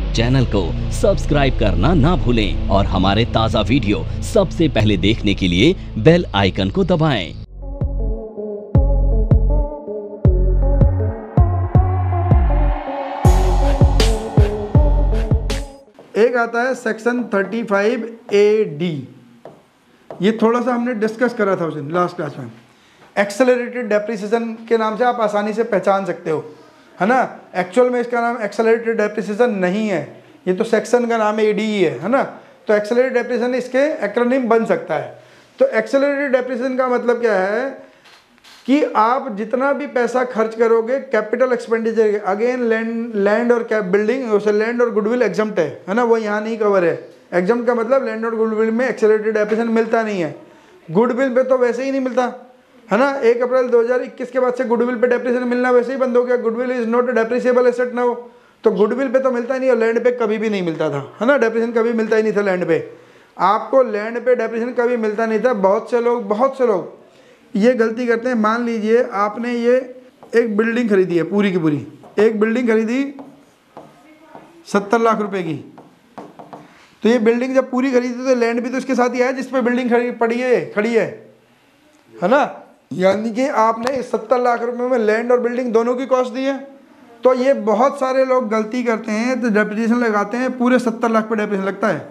Channel को subscribe करना ना भूलें और हमारे ताज़ा वीडियो सबसे पहले देखने के लिए बेल आइकन को दबाएं। एक आता है सेक्शन 35AD। ये थोड़ा सा हमने डिस्कस करा था उस दिन लास्ट क्लास में। एक्सेलरेटेड डेप्रिसिएशन के नाम से आप आसानी से पहचान सकते हो, है ना। एक्चुअल में इसका नाम एक्सेलरेटेड डेप्रिसिएशन नहीं है, ये तो सेक्शन का नाम AD ही है ना। तो एक्सेलरेटेड डेप्रिसिएशन इसके एक्रोनिम बन सकता है। तो एक्सेलरेटेड डेप्रिसिएशन का मतलब क्या है कि आप जितना भी पैसा खर्च करोगे कैपिटल एक्सपेंडिचर, अगेन लैंड और बिल्डिंग, उसे लैंड और गुडविल एग्जम्प्ट है ना, वो यहाँ नहीं कवर है। एग्जम्प्ट का मतलब लैंड और गुडविल में एक्सेलरेटेड डेप्रिसिएशन मिलता नहीं है। गुडविल पे तो वैसे ही नहीं मिलता, है ना। 1 अप्रैल 2021 के बाद से गुडविल पे डेप्रिसिएशन मिलना वैसे ही बंद हो गया। Goodwill is not depreciable asset now. तो गुडविल पे तो मिलता ही नहीं और लैंड पे कभी भी नहीं मिलता था, है ना। डेप्रिसिएशन कभी मिलता ही नहीं था लैंड पे, आपको लैंड पे डेप्रिसिएशन कभी मिलता नहीं था। बहुत से लोग ये गलती करते हैं। मान लीजिए आपने ये एक बिल्डिंग खरीदी है, पूरी की पूरी एक बिल्डिंग खरीदी 70 लाख रुपए की। तो ये बिल्डिंग जब पूरी खरीदी तो लैंड भी तो इसके साथ ही आया जिस पे बिल्डिंग खड़ी है ना। यानी कि आपने 70 लाख रुपए में लैंड और बिल्डिंग दोनों की कॉस्ट दी है। तो ये बहुत सारे लोग गलती करते हैं, तो डेप्रिसिएशन लगाते हैं, पूरे 70 लाख पे डेप्रिसिएशन लगता है।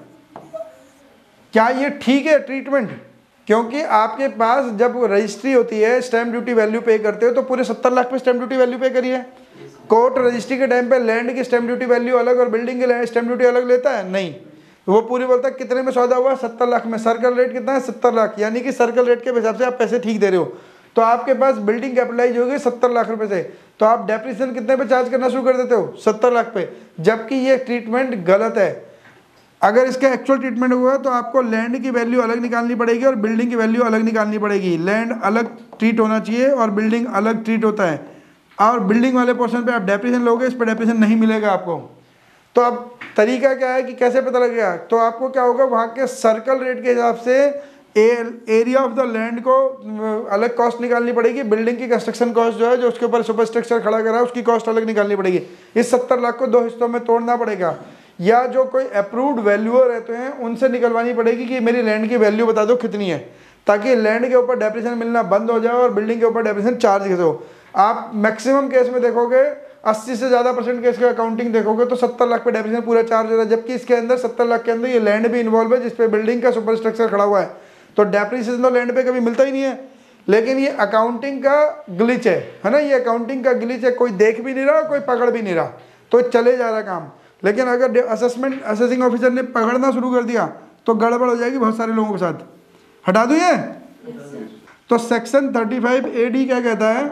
क्या ये ठीक है ट्रीटमेंट? क्योंकि आपके पास जब रजिस्ट्री होती है, स्टैम्प ड्यूटी वैल्यू पे करते हो, तो पूरे 70 लाख पे स्टैम्प ड्यूटी वैल्यू पे करिए। कोर्ट रजिस्ट्री के टाइम पे लैंड की स्टैम्प ड्यूटी वैल्यू अलग और बिल्डिंग की स्टैम्प ड्यूटी अलग लेता है? नहीं, वो पूरी बोलता है कितने में सौदा हुआ, 70 लाख में। सर्कल रेट कितना है? 70 लाख। यानी कि सर्कल रेट के हिसाब से आप पैसे ठीक दे रहे हो। तो आपके पास बिल्डिंग कैपिटलाइज होगी 70 लाख रुपए से, तो आप डेप्रिसिएशन कितने पे चार्ज करना शुरू कर देते हो? 70 लाख पे। जबकि ये ट्रीटमेंट गलत है। अगर इसका एक्चुअल ट्रीटमेंट हुआ तो आपको लैंड की वैल्यू अलग निकालनी पड़ेगी और बिल्डिंग की वैल्यू अलग निकालनी पड़ेगी। लैंड अलग ट्रीट होना चाहिए और बिल्डिंग अलग ट्रीट होता है। और बिल्डिंग वाले पोर्शन पे आप डेप्रिसिएशन लोगे, इस पर डेप्रिसिएशन नहीं मिलेगा आपको। तो अब तरीका क्या है कि कैसे पता लगेगा? तो आपको क्या होगा, वहाँ के सर्कल रेट के हिसाब से एरिया ऑफ द लैंड को अलग कॉस्ट निकालनी पड़ेगी। बिल्डिंग की कंस्ट्रक्शन कॉस्ट जो है, जो उसके ऊपर सुपर स्ट्रक्चर खड़ा करा है, उसकी कॉस्ट अलग निकालनी पड़ेगी। इस 70 लाख को 2 हिस्सों में तोड़ना पड़ेगा, या जो कोई अप्रूव्ड वैल्यूअर रहते हैं उनसे निकलवानी पड़ेगी कि मेरी लैंड की वैल्यू बता दो कितनी है, ताकि लैंड के ऊपर डेप्रिसिएशन मिलना बंद हो जाए और बिल्डिंग के ऊपर डेप्रिसिएशन चार्ज हो। आप मैक्सिमम केस में देखोगे 80 से ज़्यादा % केस का अकाउंटिंग देखोगे तो 70 लाख पे डेप्रिसिएशन पूरा चार्ज हो रहा है। जबकि इसके अंदर 70 लाख के अंदर ये लैंड भी इन्वॉल्व है जिसपे बिल्डिंग का सुपर स्ट्रक्चर खड़ा हुआ है। तो डेप्रिसिएशन तो लैंड पे कभी मिलता ही नहीं है। लेकिन ये अकाउंटिंग का ग्लिच है ना। ये अकाउंटिंग का ग्लिच है, कोई देख भी नहीं रहा, कोई पकड़ भी नहीं रहा, तो चले जा रहा काम। लेकिन अगर असेसिंग ऑफिसर ने पकड़ना शुरू कर दिया तो गड़बड़ हो जाएगी बहुत सारे लोगों के साथ। हटा दूं ये? तो सेक्शन 35AD क्या कहता है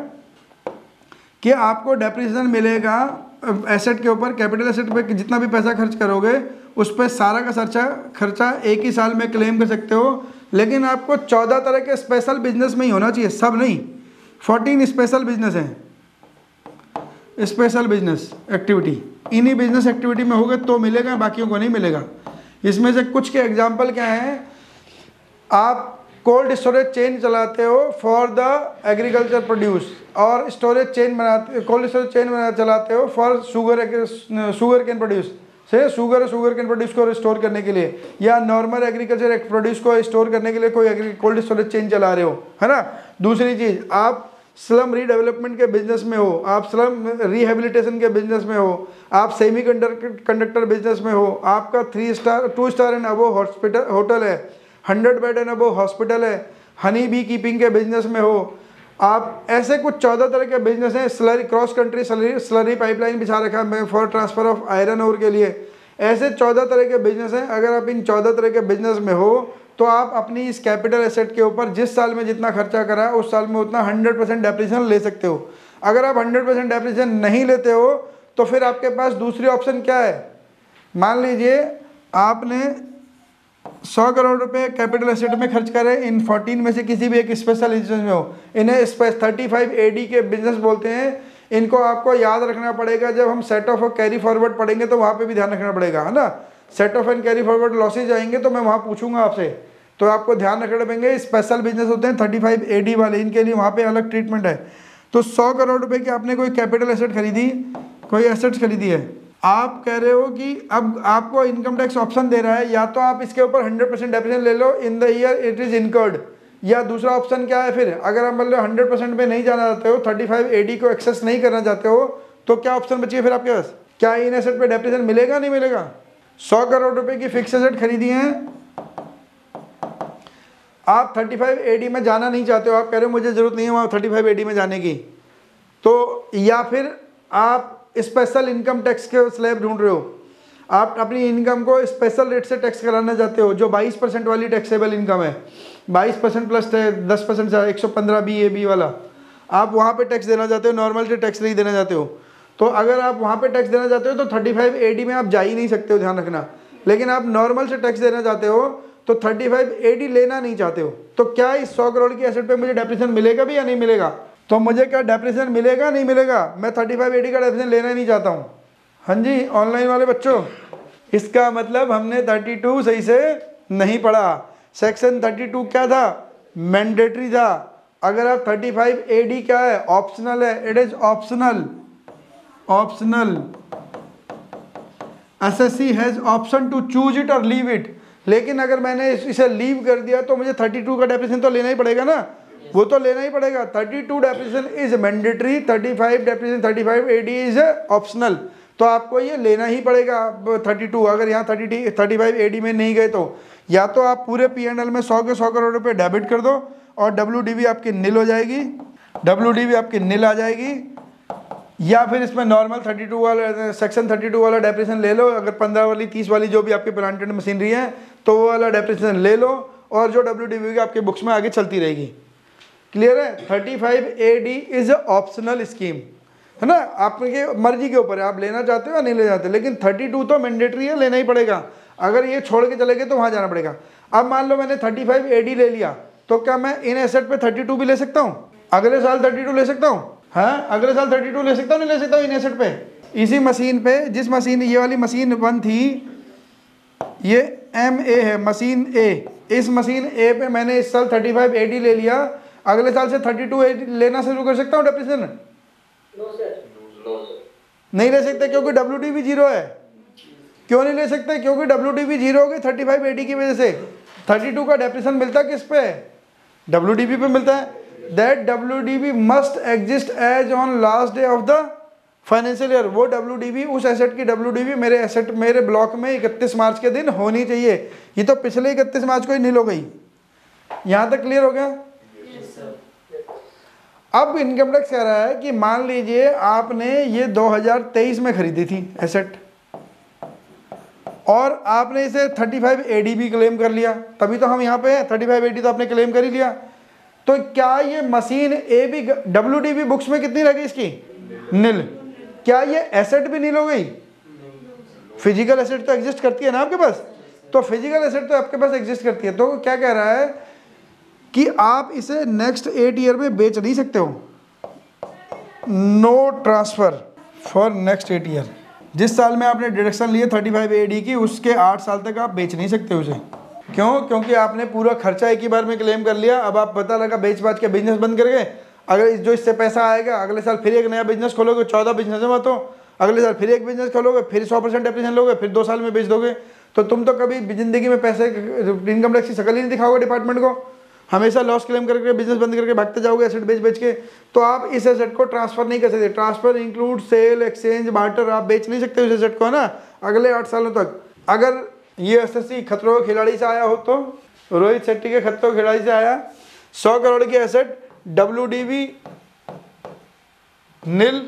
कि आपको डेप्रिसिएशन मिलेगा एसेट के ऊपर, कैपिटल एसेट पे जितना भी पैसा खर्च करोगे उस पर सारा का खर्चा एक ही साल में क्लेम कर सकते हो। लेकिन आपको 14 तरह के स्पेशल बिजनेस में ही होना चाहिए, सब नहीं। 14 स्पेशल बिजनेस हैं, स्पेशल बिजनेस एक्टिविटी। इन्हीं बिजनेस एक्टिविटी में होगा तो मिलेगा, बाकियों को नहीं मिलेगा। इसमें से कुछ के एग्जांपल क्या हैं? आप कोल्ड स्टोरेज चेन चलाते हो फॉर द एग्रीकल्चर प्रोड्यूस, और स्टोरेज चेन बनाते, कोल्ड स्टोरेज चेन चलाते हो फॉर शुगर कैन प्रोड्यूस, से शुगर कैन प्रोड्यूस को स्टोर करने के लिए, या नॉर्मल एग्रीकल्चर प्रोड्यूस को स्टोर करने के लिए कोई कोल्ड स्टोरेज चेन चला रहे हो, है ना। दूसरी चीज़, आप स्लम रीडेवलपमेंट के बिजनेस में हो, आप स्लम रिहेबिलिटेशन के बिजनेस में हो, आप सेमी कंडक्टर बिजनेस में हो, आपका 3 star 2 star and above hotel है, 100 बेड एंड अबव हॉस्पिटल है, हनी बी कीपिंग के बिजनेस में हो आप, ऐसे कुछ 14 तरह के बिजनेस हैं। Slurry cross country slurry pipeline बिछा रखा है for transfer of iron ore के लिए। ऐसे 14 तरह के बिजनेस हैं। अगर आप इन 14 तरह के बिजनेस में हो तो आप अपनी इस कैपिटल एसेट के ऊपर जिस साल में जितना खर्चा करा उस साल में उतना 100% डेप्रिसिएशन ले सकते हो। अगर आप 100% डेप्रिसिएशन नहीं लेते हो तो फिर आपके पास दूसरी ऑप्शन क्या है? मान लीजिए आपने 100 करोड़ रुपए कैपिटल एसेट में खर्च करे, इन 14 में से किसी भी एक स्पेशल बिजनेस में हो। इन्हें 35AD के बिजनेस बोलते हैं। इनको आपको याद रखना पड़ेगा। जब हम सेट ऑफ और कैरी फॉरवर्ड पढ़ेंगे तो वहाँ पे भी ध्यान रखना पड़ेगा, है ना। Set off and carry forward losses आएंगे तो मैं वहाँ पूछूंगा आपसे, तो आपको ध्यान रखना पड़ेंगे। स्पेशल बिजनेस होते हैं 35AD वाले, इनके लिए वहाँ पे अलग ट्रीटमेंट है। तो 100 करोड़ रुपए की आपने कोई कैपिटल एसेट खरीदी, कोई एसेट्स खरीदी है, आप कह रहे हो कि अब आपको इनकम टैक्स ऑप्शन दे रहा है, या तो आप इसके ऊपर 100% डेप्रिसिएशन ले लो in the year it is incurred, या दूसरा ऑप्शन क्या है फिर, अगर आप मतलब 100% पे नहीं जाना चाहते हो, 35AD को एक्सेस नहीं करना चाहते हो, तो क्या ऑप्शन बची है फिर आपके पास? क्या इन एसेट पे डेप्रिसिएशन मिलेगा नहीं मिलेगा? 100 करोड़ रुपए की फिक्स एसेट खरीदी है, आप 35AD में जाना नहीं चाहते हो, आप कह रहे हो मुझे जरूरत नहीं है वहाँ 35AD में जाने की, तो या फिर आप स्पेशल इनकम टैक्स के स्लैब ढूंढ रहे हो, आप अपनी इनकम को स्पेशल रेट से टैक्स कराना चाहते हो, जो 22% वाली टैक्सेबल इनकम है, 22% प्लस 10% से 115 BAB वाला, आप वहाँ पे टैक्स देना चाहते हो, नॉर्मल से टैक्स नहीं देना चाहते हो। तो अगर आप वहाँ पे टैक्स देना चाहते हो तो 35AD में आप जा ही नहीं सकते हो, ध्यान रखना। लेकिन आप नॉर्मल से टैक्स देना चाहते हो तो 35AD लेना नहीं चाहते हो, तो क्या इस 100 करोड़ की एसेट पे मुझे डेप्रिसिएशन मिलेगा भी या नहीं मिलेगा? तो मुझे क्या डेप्रिसिएशन मिलेगा नहीं मिलेगा? मैं 35AD का डेप्रिसिएशन लेना ही नहीं चाहता हूँ। हाँ जी ऑनलाइन वाले बच्चों, इसका मतलब हमने 32 सही से नहीं पढ़ा। सेक्शन 32 क्या था? मैंडेटरी था। अगर आप 35AD क्या है? ऑप्शनल है, it is optional. Optional, SSC has option to choose it or leave it. लेकिन अगर मैंने इसे लीव कर दिया तो मुझे 32 का डेप्रिसिएशन तो लेना ही पड़ेगा ना, वो तो लेना ही पड़ेगा। 32 depreciation is mandatory, 35 depreciation 35AD is optional, तो आपको ये लेना ही पड़ेगा 32। अगर यहाँ 35AD में नहीं गए तो या तो आप पूरे P&L में 100 के 100 करोड़ रुपए डेबिट कर दो और WDV आपकी नील हो जाएगी, WDV आपकी नील आ जाएगी, या फिर इसमें नॉर्मल 32 वाला सेक्शन 32 वाला डेप्रिसिएशन ले लो। अगर 15 वाली 30 वाली जो भी आपकी प्लांटेड मशीनरी है तो वो वाला डेप्रिसिएशन ले लो और जो WDV की आपकी बुक्स में आगे चलती रहेगी। क्लियर है? 35AD इज ऑप्शनल स्कीम, है ना, आपकी मर्जी के ऊपर है, आप लेना चाहते हो या नहीं ले जाते। लेकिन 32 तो मैंडेटरी है, लेना ही पड़ेगा। अगर ये छोड़ के चले गए तो वहाँ जाना पड़ेगा। अब मान लो मैंने 35AD ले लिया, तो क्या मैं इन एसेट पे 32 भी ले सकता हूँ? अगले साल 32 ले सकता हूँ? हाँ, अगले साल 32 ले सकता हूँ, नहीं ले सकता हूँ इन एसेट पे? इसी मशीन पे, जिस मशीन, ये वाली मशीन 1 थी, ये MA है मशीन A, इस मशीन A पे मैंने इस साल 35AD ले लिया, अगले साल से 32AD लेना शुरू कर सकता हूँ डेप्रिसिएशन? नहीं ले सकते, क्योंकि WDV 0 है। क्यों नहीं ले सकते? क्योंकि WDV 0 हो गई 35AD की वजह से। 32 का डेप्रिसिएशन मिलता किस पे? WDV पे मिलता है। That WDV must exist as on last day of the financial year. वो WDV, उस एसेट की WDV मेरे एसेट, मेरे ब्लॉक में 31 मार्च के दिन होनी चाहिए। ये तो पिछले 31 मार्च को ही नील हो गई। यहाँ तक क्लियर हो गया? अब इनकम टैक्स कह रहा है कि मान लीजिए आपने ये 2023 में खरीदी थी एसेट और आपने इसे 35AD भी क्लेम कर लिया, तभी तो हम यहाँ पे हैं। 35AD तो आपने क्लेम कर ही लिया, तो क्या ये मशीन A भी WDV बुक्स में कितनी रह गई इसकी? नील। क्या ये एसेट भी नील हो गई? फिजिकल एसेट तो एग्जिस्ट करती है ना आपके पास, तो फिजिकल एसेट तो आपके पास एग्जिस्ट करती है। तो क्या कह रहा है कि आप इसे नेक्स्ट 8 ईयर में बेच नहीं सकते हो। No transfer for next 8 year. जिस साल में आपने डिडक्शन लिए 35AD की, उसके 8 साल तक आप बेच नहीं सकते उसे। क्यों? क्योंकि आपने पूरा खर्चा एक ही बार में क्लेम कर लिया। अब आप पता लगा बेच बाच के बिजनेस बंद कर गए, अगर जो इससे पैसा आएगा अगले साल फिर एक नया बिजनेस खोलोगे, 14 बिजनेस है तो अगले साल फिर एक बिजनेस खोलोगे, फिर 100% डेप्रिसिएशन लोगे, फिर 2 साल में बेच दोगे। तो तुम तो कभी जिंदगी में पैसे, इनकम टैक्स की शक्ल ही नहीं दिखाओगे डिपार्टमेंट को, हमेशा लॉस क्लेम करके बिजनेस बंद करके भागते जाओगे एसेट बेच बेच के। तो आप इस एसेट को ट्रांसफर नहीं कर सकते। Transfer include sale, exchange, barter, आप बेच नहीं सकते उस एसेट को, है ना, अगले 8 सालों तक। अगर ये एसएससी खतरों के खिलाड़ी से आया हो तो, रोहित शेट्टी के खतरों के खिलाड़ी से आया, 100 करोड़ की एसेट, WDV नील,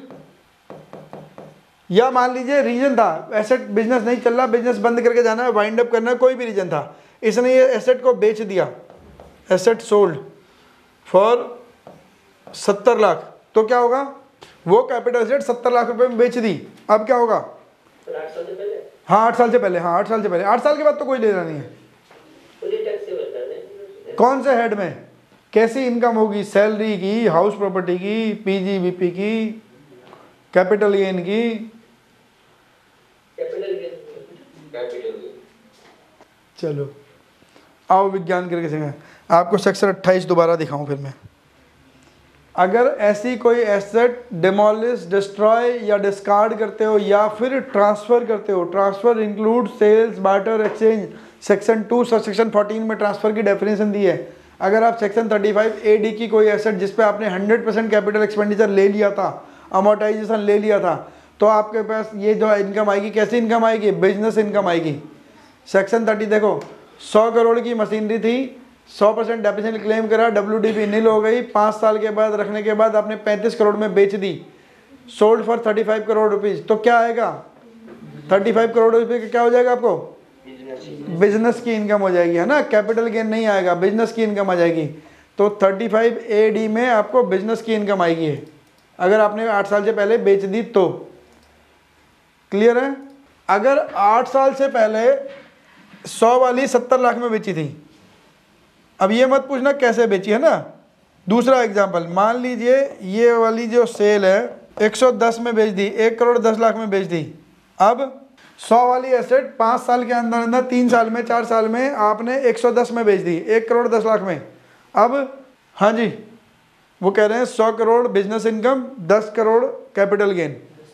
या मान लीजिए रीजन था एसेट बिजनेस नहीं चल रहा, बिजनेस बंद करके जाना है, वाइंड अप करना है, कोई भी रीजन था, इसने ये एसेट को बेच दिया, एसेट सोल्ड फॉर 70 लाख, तो क्या होगा? वो कैपिटल एसेट 70 लाख रुपए में बेच दी, अब क्या होगा? हाँ 8 साल से पहले, हाँ 8 साल से पहले। 8 साल के बाद तो कोई लेना नहीं है। कौन से हेड में कैसी इनकम होगी? सैलरी की, हाउस प्रॉपर्टी की, PGBP की, कैपिटल गेन की। चलो आओ विज्ञान करके सीखें। आपको सेक्शन 28 दोबारा दिखाऊं फिर मैं। अगर ऐसी कोई एसेट डिमोलिश, डिस्ट्रॉय या डिस्कार्ड करते हो या फिर ट्रांसफ़र करते हो, transfer include sales, barter, exchange, section 2 section 14 में ट्रांसफ़र की डेफिनेशन दी है। अगर आप सेक्शन 35 AD की कोई एसेट जिस पे आपने 100% कैपिटल एक्सपेंडिचर ले लिया था, अमोर्टाइजेशन ले लिया था, तो आपके पास ये जो इनकम आएगी, कैसी इनकम आएगी? बिजनेस इनकम आएगी। सेक्शन 30 देखो, 100 करोड़ की मशीनरी थी, 100% डेप्रिसिएशन क्लेम करा, WDP नील हो गई, 5 साल के बाद रखने के बाद आपने 35 करोड़ में बेच दी, सोल्ड फॉर 35 करोड़ रुपीज़, तो क्या आएगा? 35 करोड़ रुपये का क्या हो जाएगा आपको? बिजनेस की इनकम हो जाएगी, है ना। कैपिटल गेन नहीं आएगा, बिजनेस की इनकम आ जाएगी। तो 35 AD में आपको बिजनेस की इनकम आएगी अगर आपने 8 साल से पहले बेच दी तो। क्लियर है? अगर 8 साल से पहले 100 वाली 70 लाख में बेची थी, अब ये मत पूछना कैसे बेची, है ना। दूसरा एग्जांपल, मान लीजिए ये वाली जो सेल है 110 में बेच दी, 1 करोड़ 10 लाख में बेच दी। अब 100 वाली एसेट 5 साल के अंदर अंदर, 3 साल में, 4 साल में आपने 110 में बेच दी, 1 करोड़ 10 लाख में। अब हाँ जी, वो कह रहे हैं 100 crore business income, 10 crore capital gain.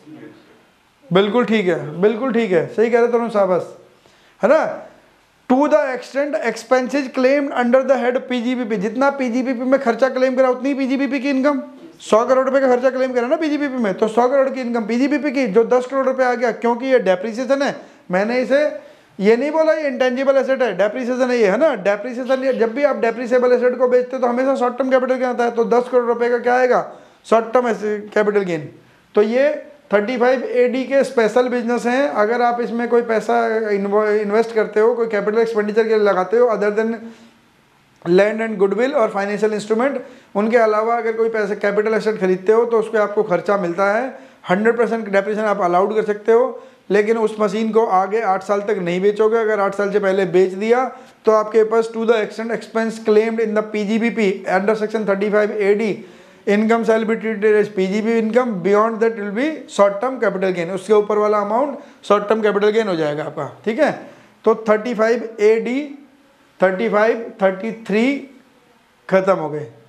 बिल्कुल ठीक है, बिल्कुल ठीक है, सही कह रहे तरुण साहब, है ना। To the extent expenses claimed under the head PGBP, जितना PGBP में खर्चा क्लेम करा उतनी PGBP की इनकम। 100 करोड़ रुपए का खर्चा क्लेम करा ना PGBP में, तो 100 करोड़ की इनकम PGBP की, जो 10 करोड़ रुपए आ गया, क्योंकि ये डेप्रिसिएशन है। मैंने इसे ये नहीं बोला ये इंटेंजिबल एसेट है, डेप्रिसिएशन है ये, है ना। डेप्रिसिएशन, जब भी आप डेप्रिसिएबल एसेट को बेचते हो तो हमेशा शॉर्ट टर्म कैपिटल गेन आता है, तो 10 करोड़ रुपए का क्या आएगा? Short term capital gain. तो ये 35 AD के स्पेशल बिजनेस हैं। अगर आप इसमें कोई पैसा इन्वेस्ट करते हो, कोई कैपिटल एक्सपेंडिचर के लिए लगाते हो other than land and goodwill और फाइनेंशियल इंस्ट्रूमेंट, उनके अलावा अगर कोई पैसे कैपिटल एसेट खरीदते हो तो उस पर आपको खर्चा मिलता है। 100% डेप्रिसिएशन आप अलाउड कर सकते हो, लेकिन उस मशीन को आगे 8 साल तक नहीं बेचोगे। अगर 8 साल से पहले बेच दिया तो आपके पास to the extent expense claimed in the PGBP under section 35 AD income shall be treated as PGBP income, beyond that will be short term capital gain. उसके ऊपर वाला amount short term capital gain हो जाएगा आपका, ठीक है। तो 35 AD, 35, 33 खत्म हो गए।